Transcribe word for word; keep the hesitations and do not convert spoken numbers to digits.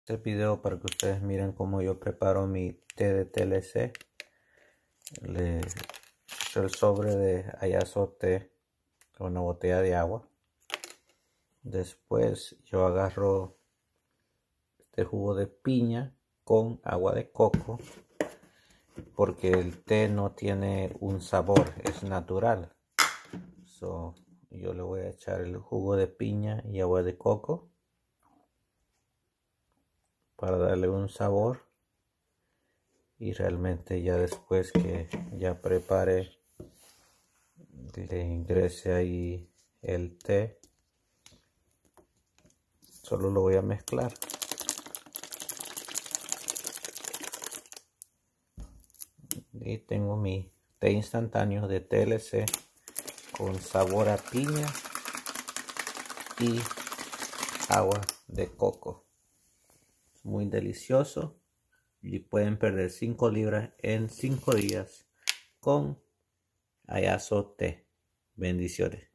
Este video para que ustedes miren cómo yo preparo mi té de T L C. Le echo el sobre de ayazote con una botella de agua. Después yo agarro este jugo de piña con agua de coco, porque el té no tiene un sabor, es natural. So, yo le voy a echar el jugo de piña y agua de coco para darle un sabor, y realmente ya después que ya prepare, le ingrese ahí el té, solo lo voy a mezclar. Y tengo mi té instantáneo de T L C con sabor a piña y agua de coco. Muy delicioso y pueden perder cinco libras en cinco días con ayazote. Bendiciones.